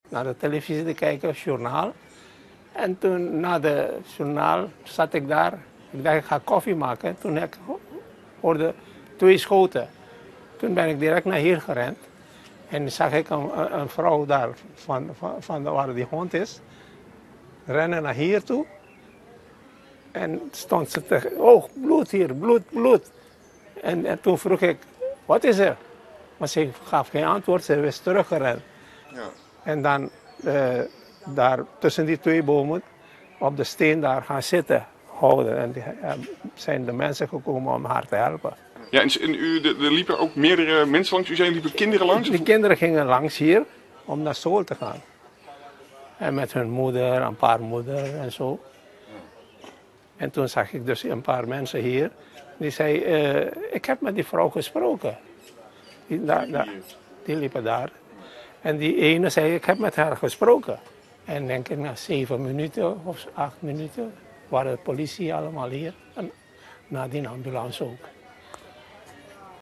naar de televisie te kijken, journaal. En toen na de journaal zat ik daar. Ik dacht, ik ga koffie maken. Toen ik hoorde 2 schoten. Toen ben ik direct naar hier gerend. En zag ik een vrouw daar van waar die hond is. Rennen naar hier toe. En stond ze tegen, oh, bloed hier, bloed. En toen vroeg ik, wat is er? Maar ze gaf geen antwoord, ze is teruggerend. Ja. En dan daar tussen die 2 bomen op de steen daar gaan zitten, houden. En zijn de mensen gekomen om haar te helpen. Ja, en er liepen ook meerdere mensen langs. U zei, liepen kinderen langs? Die kinderen gingen langs hier om naar school te gaan. En met hun moeder, een paar moeder en zo. En toen zag ik dus een paar mensen hier. Die zei, ik heb met die vrouw gesproken. Die liepen daar. En die ene zei, ik heb met haar gesproken. En denk ik, na 7 minuten of 8 minuten waren de politie allemaal hier. En na die ambulance ook.